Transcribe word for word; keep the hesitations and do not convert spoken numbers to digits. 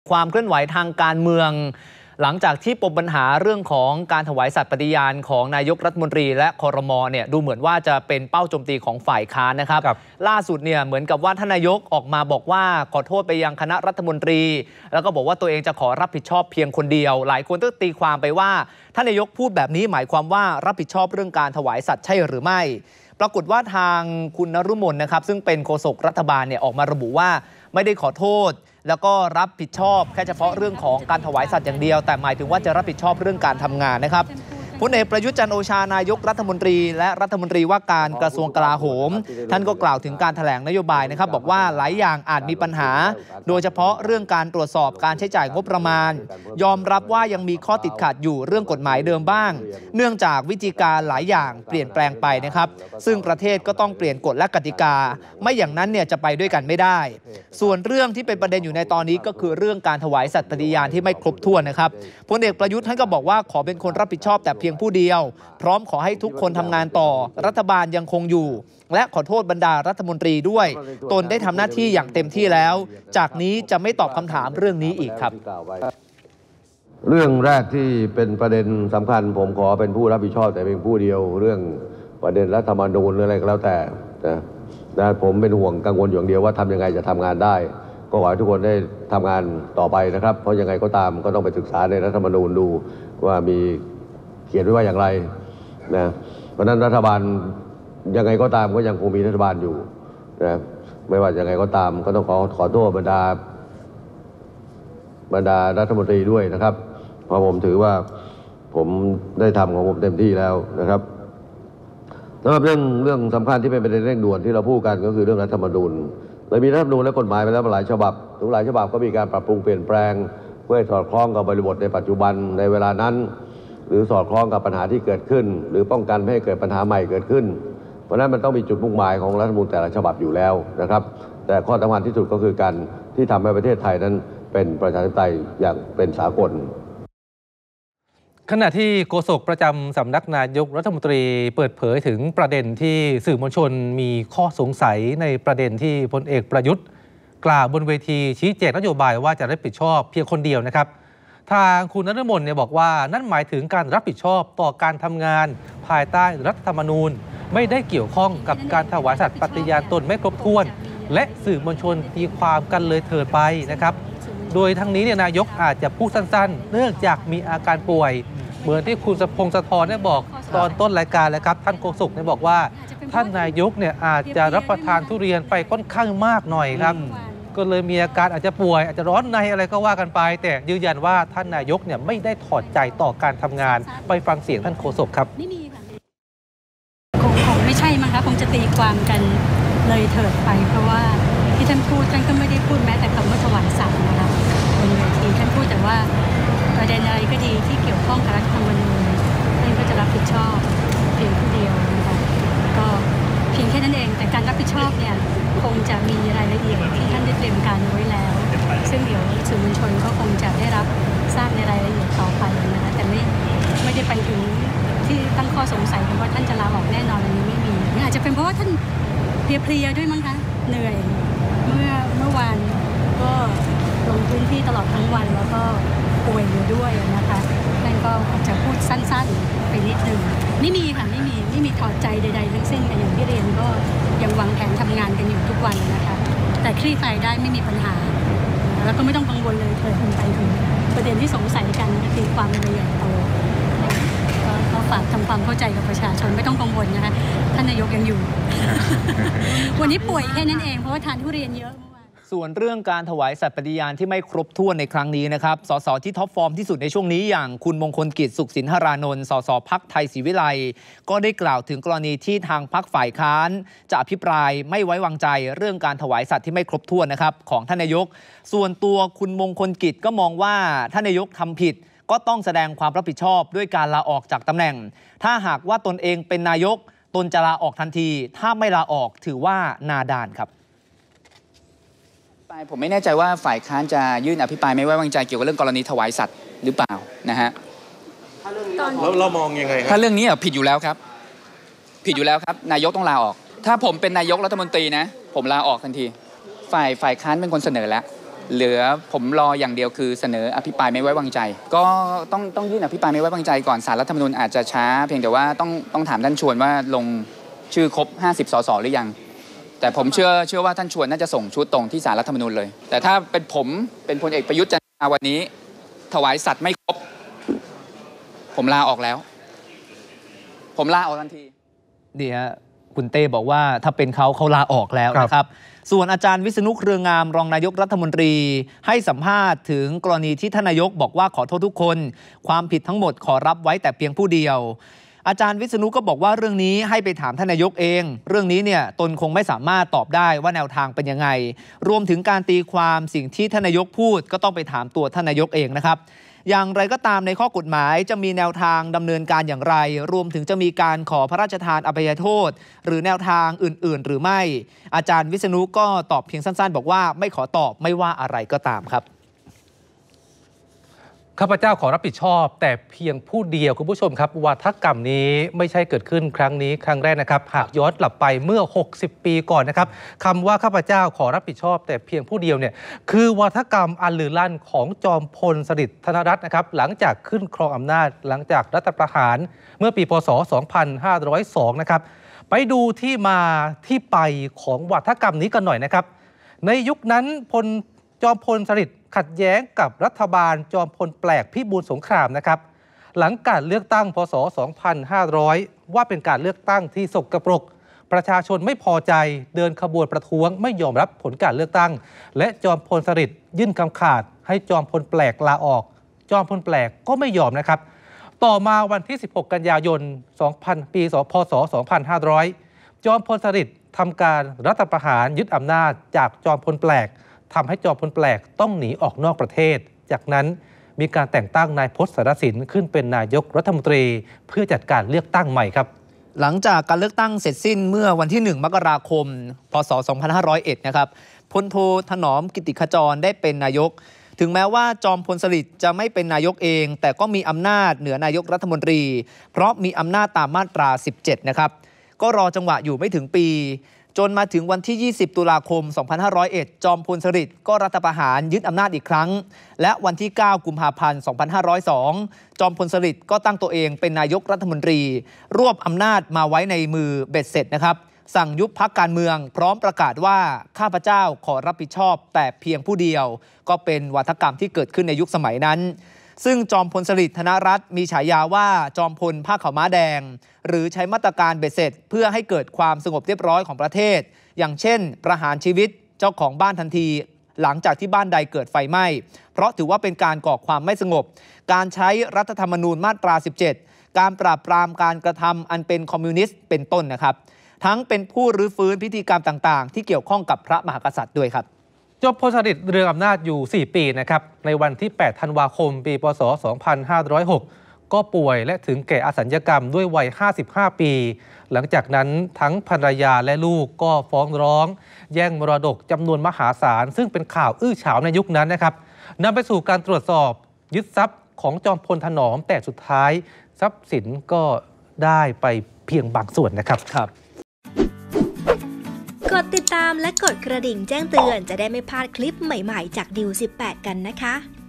ความเคลื่อนไหวทางการเมืองหลังจากที่ปมปัญหาเรื่องของการถวายสัตย์ปฏิญาณของนายกรัฐมนตรีและครม.เนี่ยดูเหมือนว่าจะเป็นเป้าโจมตีของฝ่ายค้านนะครับล่าสุดเนี่ยเหมือนกับว่าท่านนายกออกมาบอกว่าขอโทษไปยังคณะรัฐมนตรีแล้วก็บอกว่าตัวเองจะขอรับผิดชอบเพียงคนเดียวหลายคนก็ตีความไปว่าท่านนายกพูดแบบนี้หมายความว่ารับผิดชอบเรื่องการถวายสัตย์ใช่หรือไม่ปรากฏว่าทางคุณนฤมลนะครับซึ่งเป็นโฆษกรัฐบาลเนี่ยออกมาระบุว่าไม่ได้ขอโทษแล้วก็รับผิดชอบแค่เฉพาะเรื่องของการถวายสัตย์อย่างเดียวแต่หมายถึงว่าจะรับผิดชอบเรื่องการทำงานนะครับพลเอกประยุทธ์จันทร์โอชานายกรัฐมนตรีและรัฐมนตรีว่าการกระทรวงกลาโหมท่านก็กล่าวถึงการแถลงนโยบายนะครับบอกว่าหลายอย่างอาจมีปัญหาโดยเฉพาะเรื่องการตรวจสอบการใช้จ่ายงบประมาณยอมรับว่ายังมีข้อติดขัดอยู่เรื่องกฎหมายเดิมบ้างเนื่องจากวิธีการหลายอย่างเปลี่ยนแปลงไปนะครับซึ่งประเทศก็ต้องเปลี่ยนกฎและกติกาไม่อย่างนั้นเนี่ยจะไปด้วยกันไม่ได้ส่วนเรื่องที่เป็นประเด็นอยู่ในตอนนี้ก็คือเรื่องการถวายสัตย์ปฏิญาณที่ไม่ครบถ้วนนะครับพลเอกประยุทธ์ท่านก็บอกว่าขอเป็นคนรับผิดชอบแต่เพียงผู้เดียวพร้อมขอให้ทุกคนทำงานต่อรัฐบาลยังคงอยู่และขอโทษบรรดารัฐมนตรีด้วยตนได้ทำหน้าที่อย่างเต็มที่แล้วจากนี้จะไม่ตอบคำถามเรื่องนี้อีกครับเรื่องแรกที่เป็นประเด็นสำคัญผมขอเป็นผู้รับผิดชอบแต่เพียงผู้เดียวเรื่องประเด็นรัฐธรรมนูญหรืออะไรก็แล้วแต่นะนะผมเป็นห่วงกังวลอย่างเดียวว่าทำยังไงจะทำงานได้ก็ขอให้ทุกคนได้ทำงานต่อไปนะครับเพราะยังไงก็ตามก็ต้องไปศึกษาในรัฐธรรมนูญดูว่ามีเขียนไว้ว่าอย่างไรนะเพราะนั้นรัฐบาลยังไงก็ตามก็ยังคงมีรัฐบาลอยู่นะไม่ว่ายังไงก็ตามก็ต้องขอขอโทษบรรดาบรรดารัฐมนตรีด้วยนะครับเพราะผมถือว่าผมได้ทำของผมเต็มที่แล้วนะครับสำหรับเรื่องเรื่องสำคัญที่เป็นประเด็นเร่งด่วนที่เราพูดกันก็คือเรื่องรัฐธรรมนูญเรามีรัฐธรรมนูญและกฎหมายไปแล้วหลายฉบับทุกหลายฉบับก็มีการปรับปรุงเปลี่ยนแปลงเพื่อให้สอดคล้องกับบริบทในปัจจุบันในเวลานั้นหรือสอดคล้องกับปัญหาที่เกิดขึ้นหรือป้องกันไม่ให้เกิดปัญหาใหม่เกิดขึ้นเพราะนั้นมันต้องมีจุดมุ่งหมายของรัฐธรรมนูญแต่ละฉบับอยู่แล้วนะครับแต่ข้อสำคัญที่สุดก็คือการที่ทำให้ประเทศไทยนั้นเป็นประชาธิปไตยอย่างเป็นสากลขณะที่โฆษกประจำสำนักนายกรัฐมนตรีเปิดเผยถึงประเด็นที่สื่อมวลชนมีข้อสงสัยในประเด็นที่พลเอกประยุทธ์กล่าวบนเวทีชี้แจงนโยบายว่าจะรับผิดชอบเพียงคนเดียวนะครับทางคุณนฤมลเนี่ยบอกว่านั่นหมายถึงการรับผิดชอบต่อการทำงานภายใต้รัฐธรรมนูญไม่ได้เกี่ยวข้องกับการถวายสัตย์ปฏิญาณตนไม่ครบถ้วนและสื่อมวลชนตีความกันเลยเถิดไปนะครับโดยทั้งนี้เนี่ยนายกอาจจะพูดสั้นๆเนื่องจากมีอาการป่วยเหมือนที่คุณสพงษ์สะท้อนได้บอกตอนต้นรายการแล้วครับท่านโฆษกได้บอกว่าท่านนายกเนี่ยอาจจะรับประทานทุเรียนไปค่อนข้างมากหน่อยครับก็เลยมีอาการอาจจะป่วยอาจจะร้อนในอะไรก็ว่ากันไปแต่ยืนยันว่าท่านนายกเนี่ยไม่ได้ถอดใจต่อการทำงานไปฟังเสียงท่านโฆษกครับไม่มีค่ะคงคงไม่ใช่มั้งคะคงจะตีความกันเลยเถิดไปเพราะว่าที่ท่านพูดท่านก็ไม่ได้พูดแม้แต่คำว่าถวายสัตย์นะคะบนเวทีท่านพูดแต่ว่าประเด็นอะไรก็ดีที่เกี่ยวข้องกับรัฐธรรมนูญท่านก็จะรับผิดชอบเพียงผู้เดียวนะคะก็เพียงแค่นั้นเองแต่การรับผิดชอบเนี่ยคงจะมีรายละเอียดที่ท่านได้เตรียมการไว้แล้วซึ่งเดี๋ยวสื่อมวลชนก็คงจะได้รับทราบในรายละเอียดต่อไปนะคะแต่ไม่ไม่ได้ไปถึงที่ตั้งข้อสงสัยว่าท่านจะลาออกแน่นอนอันนี้ไม่มีอาจจะเป็นเพราะว่าท่านเพลียๆด้วยมั้งคะเหนื่อยเมื่อเมื่อวานก็ลงพื้นที่ตลอดทั้งวันแล้วก็ป่วยอยู่ด้วยนะคะนั่นก็อาจจะพูดสั้นๆไปนิดนึงไม่มีค่ะไม่มีไม่มีถอดใจใดๆทั้งสิ้นกันอย่างที่เรียนก็ยังวางแผนทำงานกันอยู่ทุกวันนะคะแต่คลี่คลายได้ไม่มีปัญหาแล้วก็ไม่ต้องกังวลเลยเถิดไปถึงประเด็นที่สงสัยกันคือความละเอียดโตก็ฝากทำความเข้าใจกับประชาชนไม่ต้องกังวลนะคะท่านนายกยังอยู่ วันนี้ป่วยแค่นั้นเองเพราะว่าทานทุเรียนเยอะส่วนเรื่องการถวายสัตย์ปฏิญาณที่ไม่ครบถ้วนในครั้งนี้นะครับสสที่ท็อปฟอร์มที่สุดในช่วงนี้อย่างคุณมงคลกิจสุขสินหรานนท์สสพรรคไทยศรีวิไลก็ได้กล่าวถึงกรณีที่ทางพรรคฝ่ายค้านจะอภิปรายไม่ไว้วางใจเรื่องการถวายสัตย์ที่ไม่ครบถ้วนนะครับของท่านนายกส่วนตัวคุณมงคลกิจก็มองว่าท่านนายกทำผิดก็ต้องแสดงความรับผิดชอบด้วยการลาออกจากตำแหน่งถ้าหากว่าตนเองเป็นนายกตนจะลาออกทันทีถ้าไม่ลาออกถือว่านาดานครับผมไม่แน่ใจว่าฝ่ายค้านจะยื่นอภิปรายไม่ไว้วางใจเกี่ยวกับเรื่องกรณีถวายสัตย์หรือเปล่านะฮะแล้วเรามองยังไงครับถ้าเรื่องนี้ผิดอยู่แล้วครับผิดอยู่แล้วครับนายกต้องลาออกถ้าผมเป็นนายกรัฐมนตรีนะผมลาออกทันทีฝ่ายฝ่ายค้านเป็นคนเสนอแล้วเหลือผมรออย่างเดียวคือเสนออภิปรายไม่ไว้วางใจ ก็ต้องต้องยื่นอภิปรายไม่ไว้วางใจก่อนศาลรัฐธรรมนูญอาจจะช้าเพียงแต่ว่าต้องต้องถามท่านชวนว่าลงชื่อครบห้าสิบสสหรือยังแต่ผมเชื่อเชื่อว่าท่านชวนน่าจะส่งชุดตรงที่ศาลรัฐธรรมนูญเลยแต่ถ้าเป็นผมเป็นพลเอกประยุทธ์จันทร์โอชาวันนี้ถวายสัตย์ไม่ครบผมลาออกแล้วผมลาออกทันทีดีฮะคุณเต้บอกว่าถ้าเป็นเขาเขาลาออกแล้วนะครับส่วนอาจารย์วิษณุเครืองามรองนายกรัฐมนตรีให้สัมภาษณ์ถึงกรณีที่ท่านนายกบอกว่าขอโทษทุกคนความผิดทั้งหมดขอรับไว้แต่เพียงผู้เดียวอาจารย์วิษณุก็บอกว่าเรื่องนี้ให้ไปถามท่านนายกเองเรื่องนี้เนี่ยตนคงไม่สามารถตอบได้ว่าแนวทางเป็นยังไงรวมถึงการตีความสิ่งที่ท่านนายกพูดก็ต้องไปถามตัวท่านนายกเองนะครับอย่างไรก็ตามในข้อกฎหมายจะมีแนวทางดำเนินการอย่างไรรวมถึงจะมีการขอพระราชทานอภัยโทษหรือแนวทางอื่นๆหรือไม่อาจารย์วิษณุก็ตอบเพียงสั้นๆบอกว่าไม่ขอตอบไม่ว่าอะไรก็ตามครับข้าพเจ้าขอรับผิดชอบแต่เพียงผู้เดียวคุณผู้ชมครับวาทกรรมนี้ไม่ใช่เกิดขึ้นครั้งนี้ครั้งแรกนะครับหากย้อนกลับไปเมื่อหกสิบปีก่อนนะครับคำว่าข้าพเจ้าขอรับผิดชอบแต่เพียงผู้เดียวเนี่ยคือวาทกรรมอันลือลั่นของจอมพลสฤษดิ์ธนรัตน์นะครับหลังจากขึ้นครองอำนาจหลังจากรัฐประหารเมื่อปีพ.ศ. สองพันห้าร้อยสองนะครับไปดูที่มาที่ไปของวาทกรรมนี้กันหน่อยนะครับในยุคนั้นพลจอมพลสฤษดิ์ขัดแย้งกับรัฐบาลจอมพลแปลกพิบูลสงครามนะครับหลังการเลือกตั้งพ.ศ. สองพันห้าร้อยว่าเป็นการเลือกตั้งที่สกปรกประชาชนไม่พอใจเดินขบวนประท้วงไม่ยอมรับผลการเลือกตั้งและจอมพลสฤษดิ์ยื่นคำขาดให้จอมพลแปลกลาออกจอมพลแปลกก็ไม่ยอมนะครับต่อมาวันที่สิบหกกันยายนสองพันปีพ.ศ. สองพันห้าร้อยจอมพลสฤษดิ์ทำการรัฐประหารยึดอำนาจจากจอมพลแปลกทำให้จอมพลแปลกต้องหนีออกนอกประเทศจากนั้นมีการแต่งตั้งนายพจน์สารสินขึ้นเป็นนายกรัฐมนตรีเพื่อจัดการเลือกตั้งใหม่ครับหลังจากการเลือกตั้งเสร็จสิ้นเมื่อวันที่หนึ่งมกราคมพ.ศ. สองพันห้าร้อยเอ็ดนะครับพลโทถนอมกิติขจรได้เป็นนายกถึงแม้ว่าจอมพลสฤษดิ์จะไม่เป็นนายกเองแต่ก็มีอำนาจเหนือนายกรัฐมนตรีเพราะมีอำนาจตามมาตราสิบเจ็ดนะครับก็รอจังหวะอยู่ไม่ถึงปีจนมาถึงวันที่ยี่สิบตุลาคมสองพันห้าร้อยเอ็ดจอมพลสฤษดิ์ก็รัฐประหารยึดอำนาจอีกครั้งและวันที่เก้ากุมภาพันธ์สองพันห้าร้อยสองจอมพลสฤษดิ์ก็ตั้งตัวเองเป็นนายกรัฐมนตรีรวบอำนาจมาไว้ในมือเบ็ดเสร็จนะครับสั่งยุบพรรคการเมืองพร้อมประกาศว่าข้าพเจ้าขอรับผิดชอบแต่เพียงผู้เดียวก็เป็นวาทกรรมที่เกิดขึ้นในยุคสมัยนั้นซึ่งจอมพลสฤษดิ์ธนรัตน์มีฉายาว่าจอมพลผ้าขาวม้าแดงหรือใช้มาตรการเบ็ดเสร็จเพื่อให้เกิดความสงบเรียบร้อยของประเทศอย่างเช่นประหารชีวิตเจ้าของบ้านทันทีหลังจากที่บ้านใดเกิดไฟไหม้เพราะถือว่าเป็นการก่อความไม่สงบการใช้รัฐธรรมนูญมาตราสิบเจ็ดการปราบปรามการกระทำอันเป็นคอมมิวนิสต์เป็นต้นนะครับทั้งเป็นผู้รื้อฟื้นพิธีกรรมต่างๆที่เกี่ยวข้องกับพระมหากษัตริย์ด้วยครับจอมพลสฤษดิ์เรืองอำนาจอยู่สี่ปีนะครับในวันที่แปดธันวาคมปีพ.ศ. สองพันห้าร้อยหกก็ป่วยและถึงแก่อสัญญกรรมด้วยวัยห้าสิบห้าปีหลังจากนั้นทั้งภรรยาและลูกก็ฟ้องร้องแย่งมรดกจำนวนมหาศาลซึ่งเป็นข่าวอื้อฉาวในยุคนั้นนะครับนำไปสู่การตรวจสอบยึดทรัพย์ของจอมพลถนอมแต่สุดท้ายทรัพย์สินก็ได้ไปเพียงบางส่วนนะครับครับกดติดตามและกดกระดิ่งแจ้งเตือนจะได้ไม่พลาดคลิปใหม่ๆจากดิวสิบแปดกันนะคะ